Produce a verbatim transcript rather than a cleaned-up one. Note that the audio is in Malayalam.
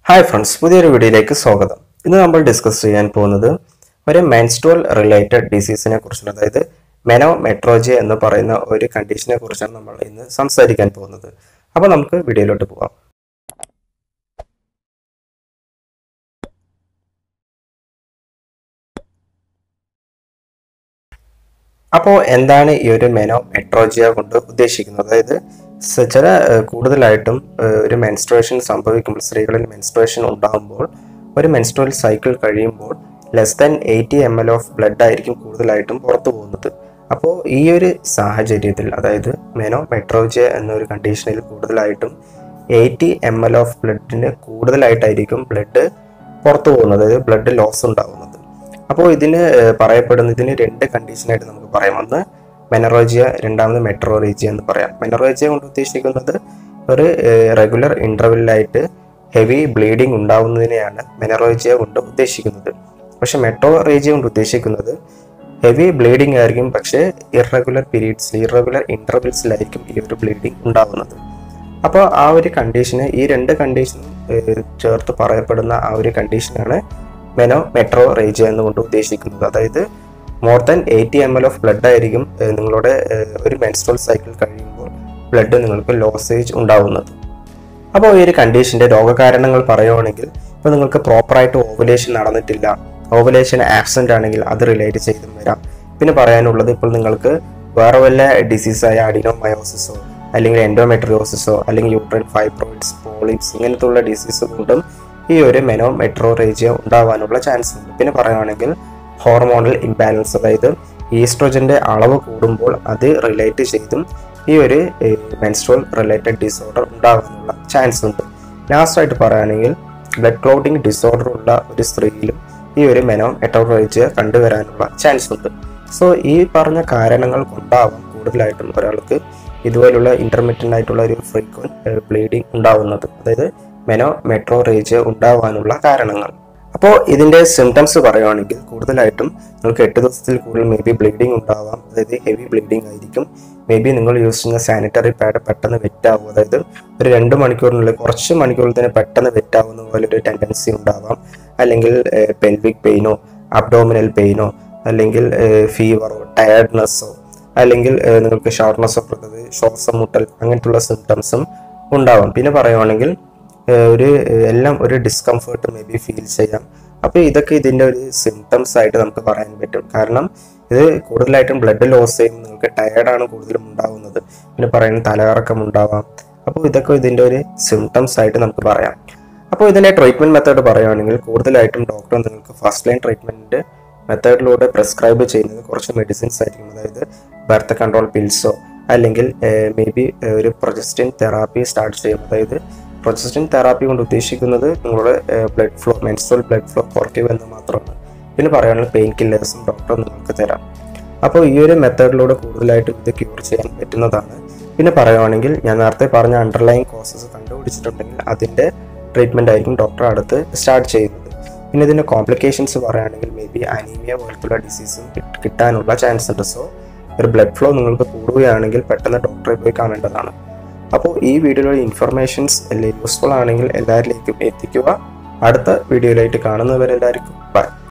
ഹായ് ഫ്രണ്ട്സ്, പുതിയൊരു വീഡിയോയിലേക്ക് സ്വാഗതം. ഇന്ന് നമ്മൾ ഡിസ്കസ് ചെയ്യാൻ പോകുന്നത് ഒരു മെൻസ്ട്രുവൽ റിലേറ്റഡ് ഡിസീസിനെ കുറിച്ചാണ്. അതായത് മെനോമെട്രോജിയ എന്ന് പറയുന്ന ഒരു കണ്ടീഷനെ കുറിച്ചാണ് നമ്മൾ ഇന്ന് സംസാരിക്കാൻ പോകുന്നത്. അപ്പോൾ നമുക്ക് വീഡിയോയിലോട്ട് പോകാം. അപ്പോൾ എന്താണ് ഈ ഒരു മെനോമെട്രോജിയ കൊണ്ട് ഉദ്ദേശിക്കുന്നത്? അതായത് ചില കൂടുതലായിട്ടും ഒരു മെൻസ്ട്രുവേഷൻ സംഭവിക്കുമ്പോൾ, സ്ത്രീകളിൽ മെൻസ്ട്രുവേഷൻ ഉണ്ടാകുമ്പോൾ, ഒരു മെൻസ്ട്രുവൽ സൈക്കിൾ കഴിയുമ്പോൾ less than eighty M L of blood ആയിരിക്കും കൂടുതലായിട്ടും പുറത്തു പോകുന്നത്. അപ്പോൾ ഈ ഒരു സാഹചര്യത്തിൽ, അതായത് മെനോമെട്രോജിയ എന്നൊരു കണ്ടീഷനിൽ കൂടുതലായിട്ടും എയ്റ്റി എം എൽ ഓഫ് ബ്ലഡിന് കൂടുതലായിട്ടായിരിക്കും ബ്ലഡ് പുറത്തു പോകുന്നത്, അതായത് ബ്ലഡ് ലോസ് ഉണ്ടാകുന്നത്. അപ്പോൾ ഇതിന് പറയപ്പെടുന്ന ഇതിന് രണ്ട് കണ്ടീഷനായിട്ട് നമുക്ക് പറയാം. ഒന്ന് മെനോറേജിയ, രണ്ടാമത് മെട്രോറേജിയ എന്ന് പറയാം. മെനോറേജിയ കൊണ്ട് ഉദ്ദേശിക്കുന്നത് ഒരു റെഗുലർ ഇൻ്റർവെല്ലായിട്ട് ഹെവി ബ്ലീഡിങ് ഉണ്ടാവുന്നതിനെയാണ് മെനോറേജിയ കൊണ്ട് ഉദ്ദേശിക്കുന്നത്. പക്ഷെ മെട്രോറേജിയ കൊണ്ട് ഉദ്ദേശിക്കുന്നത് ഹെവി ബ്ലീഡിങ് ആയിരിക്കും, പക്ഷേ ഇറഗുലർ പീരീഡ്സിൽ ഇറഗുലർ ഇൻ്റർവെൽസിലായിരിക്കും ഈ ഒരു ബ്ലീഡിങ് ഉണ്ടാവുന്നത്. അപ്പോൾ ആ ഒരു കണ്ടീഷന്, ഈ രണ്ട് കണ്ടീഷനും ചേർത്ത് പറയപ്പെടുന്ന ആ ഒരു കണ്ടീഷനാണ് മെനോമെട്രോറേജിയ എന്നുകൊണ്ട് ഉദ്ദേശിക്കുന്നത്. അതായത് more than eighty M L of blood ആയിരിക്കും നിങ്ങളുടെ ഒരു മെൻസ്ട്രുവൽ സൈക്കിൾ കഴിയുമ്പോൾ ബ്ലഡ് നിങ്ങൾക്ക് ലോസേജ് ഉണ്ടാവുന്നത്. അപ്പോൾ ഈ ഒരു കണ്ടീഷൻ്റെ രോഗകാരണങ്ങൾ പറയുകയാണെങ്കിൽ, ഇപ്പോൾ നിങ്ങൾക്ക് പ്രോപ്പറായിട്ട് ഓവുലേഷൻ നടന്നിട്ടില്ല, ഓവുലേഷൻ ആബ്സെൻ്റ് ആണെങ്കിൽ അത് റിലേറ്റ് ചെയ്തും വരാം. പിന്നെ പറയാനുള്ളത്, ഇപ്പോൾ നിങ്ങൾക്ക് വേറെ വല്ല ഡിസീസായ അഡിനോമയോസിസോ അല്ലെങ്കിൽ എൻഡോമെട്രിയോസിസോ അല്ലെങ്കിൽ യൂട്രൈൻ ഫൈബ്രോയിഡ്സ്, പോളിപ്സ് ഇങ്ങനത്തുള്ള ഡിസീസ് കൊണ്ടും ഈ ഒരു മെനോമെട്രോറേജിയ ഉണ്ടാവാനുള്ള ചാൻസ് ഉണ്ട്. പിന്നെ പറയുകയാണെങ്കിൽ ഹോർമോണൽ ഇംബാലൻസ്, അതായത് ഈസ്ട്രോജൻ്റെ അളവ് കൂടുമ്പോൾ അത് റിലേറ്റ് ചെയ്തും ഈ ഒരു മെൻസ്ട്രുവൽ റിലേറ്റഡ് ഡിസോർഡർ ഉണ്ടാകാനുള്ള ചാൻസ് ഉണ്ട്. ലാസ്റ്റായിട്ട് പറയുകയാണെങ്കിൽ ബ്ലഡ് ക്ലോട്ടിംഗ് ഡിസോർഡർ ഉള്ള ഒരു സ്ത്രീയിലും ഈ ഒരു മെനോമെട്രോറേജിയ കണ്ടുവരാനുള്ള ചാൻസ് ഉണ്ട്. സോ ഈ പറഞ്ഞ കാരണങ്ങൾ കൊണ്ടാവാം കൂടുതലായിട്ടും ഒരാൾക്ക് ഇതുപോലുള്ള ഇൻ്റർമിറ്റൻ്റ് ആയിട്ടുള്ള ഒരു ഫ്രീക്വൻറ്റ് ബ്ലീഡിങ് ഉണ്ടാവുന്നത്, അതായത് മെനോമെട്രോറേജിയ ഉണ്ടാവാനുള്ള കാരണങ്ങൾ. അപ്പോൾ ഇതിൻ്റെ സിംറ്റംസ് പറയുകയാണെങ്കിൽ, കൂടുതലായിട്ടും നിങ്ങൾക്ക് എട്ട് ദിവസത്തിൽ കൂടുതൽ മേ ബി ബ്ലീഡിങ് ഉണ്ടാവാം, അതായത് ഹെവി ബ്ലീഡിങ് ആയിരിക്കും. മേ ബി നിങ്ങൾ യൂസ് ചെയ്യുന്ന സാനിറ്ററി പാഡ് പെട്ടെന്ന് വെറ്റാവും, അതായത് ഒരു രണ്ട് മണിക്കൂറിനുള്ളിൽ കുറച്ച് മണിക്കൂറിൽ തന്നെ പെട്ടെന്ന് വെറ്റാവുന്ന പോലെ ഒരു ടെൻഡൻസി ഉണ്ടാവാം. അല്ലെങ്കിൽ പെൽവിക് പെയിനോ അബ്ഡോമിനൽ പെയിനോ അല്ലെങ്കിൽ ഫീവറോ ടയർഡ്നെസ്സോ അല്ലെങ്കിൽ നിങ്ങൾക്ക് ഷോർട്ട്നെസ് ഓഫ് ബ്രെത്ത്, ശ്വാസം മുട്ടൽ അങ്ങനത്തുള്ള സിംറ്റംസും ഉണ്ടാവാം. പിന്നെ പറയുകയാണെങ്കിൽ ഒരു എല്ലാം ഒരു ഡിസ്കംഫേർട്ട് മേ ബി ഫീൽ ചെയ്യാം. അപ്പോൾ ഇതൊക്കെ ഇതിൻ്റെ ഒരു സിംറ്റംസ് ആയിട്ട് നമുക്ക് പറയാൻ പറ്റും. കാരണം ഇത് കൂടുതലായിട്ടും ബ്ലഡ് ലോസ് ചെയ്യും, നിങ്ങൾക്ക് ടയേർഡാണ് കൂടുതലും ഉണ്ടാകുന്നത്. പിന്നെ പറയുന്നത് തലകറക്കം ഉണ്ടാവാം. അപ്പോൾ ഇതൊക്കെ ഇതിൻ്റെ ഒരു സിംറ്റംസ് ആയിട്ട് നമുക്ക് പറയാം. അപ്പോൾ ഇതിൻ്റെ ട്രീറ്റ്മെൻറ്റ് മെത്തേഡ് പറയുകയാണെങ്കിൽ, കൂടുതലായിട്ടും ഡോക്ടർ നിങ്ങൾക്ക് ഫസ്റ്റ് ലൈൻ ട്രീറ്റ്മെൻറ്റ് മെത്തേഡിലൂടെ പ്രിസ്ക്രൈബ് ചെയ്യുന്നത് കുറച്ച് മെഡിസിൻസ് ആയിരിക്കും. അതായത് ബർത്ത് കൺട്രോൾ പിൽസോ അല്ലെങ്കിൽ മേ ബി ഒരു പ്രൊജസ്റ്റിൻ തെറാപ്പി സ്റ്റാർട്ട് ചെയ്യും. അതായത് പ്രൊജസ്റ്റിൻ തെറാപ്പി കൊണ്ട് ഉദ്ദേശിക്കുന്നത് നിങ്ങളുടെ blood flow, menstrual blood flow കുറയ്ക്കുക എന്ന് മാത്രമാണ്. പിന്നെ പറയുകയാണെങ്കിൽ പെയിൻ കില്ലേഴ്സും ഡോക്ടർ നിങ്ങൾക്ക് തരാം. അപ്പോൾ ഈ ഒരു മെത്തേഡിലൂടെ കൂടുതലായിട്ടും ഇത് ക്യൂർ ചെയ്യാൻ പറ്റുന്നതാണ്. പിന്നെ പറയുകയാണെങ്കിൽ, ഞാൻ നേരത്തെ പറഞ്ഞ അണ്ടർലൈൻ കോസസ് കണ്ടുപിടിച്ചിട്ടുണ്ടെങ്കിൽ അതിൻ്റെ ട്രീറ്റ്മെൻ്റ് ആയിരിക്കും ഡോക്ടർ അടുത്ത് സ്റ്റാർട്ട് ചെയ്യുന്നത്. പിന്നെ ഇതിൻ്റെ കോംപ്ലിക്കേഷൻസ് പറയുകയാണെങ്കിൽ മേ ബി അനീമിയ പോലത്തുള്ള ഡിസീസും കിട്ടാനുള്ള ചാൻസ് ഉണ്ട്. സോ ഒരു ബ്ലഡ് ഫ്ലോ നിങ്ങൾക്ക് കൂടുകയാണെങ്കിൽ പെട്ടെന്ന് ഡോക്ടറെ പോയി കാണേണ്ടതാണ്. അപ്പോൾ ഈ വീഡിയോയിലുള്ള ഇൻഫർമേഷൻസ് എല്ലാം യൂസ്ഫുൾ ആണെങ്കിൽ എല്ലാവരിലേക്കും എത്തിക്കുക. അടുത്ത വീഡിയോയിലായിട്ട് കാണുന്നവരെല്ലാവർക്കും ബൈ.